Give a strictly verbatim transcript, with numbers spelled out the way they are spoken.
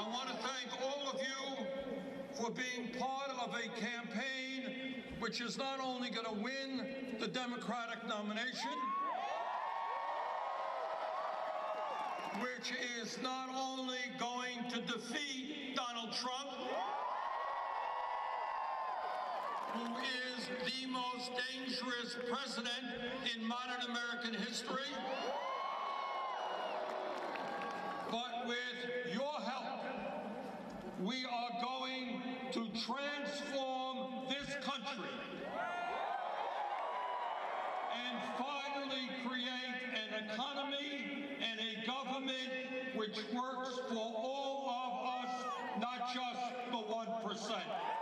I want to thank all of you for being part of a campaign which is not only going to win the Democratic nomination, which is not only going to defeat Donald Trump, who is the most dangerous president in modern American history, but with your help, we are going to transform this country and finally create an economy and a government which works for all of us, not just the one percent.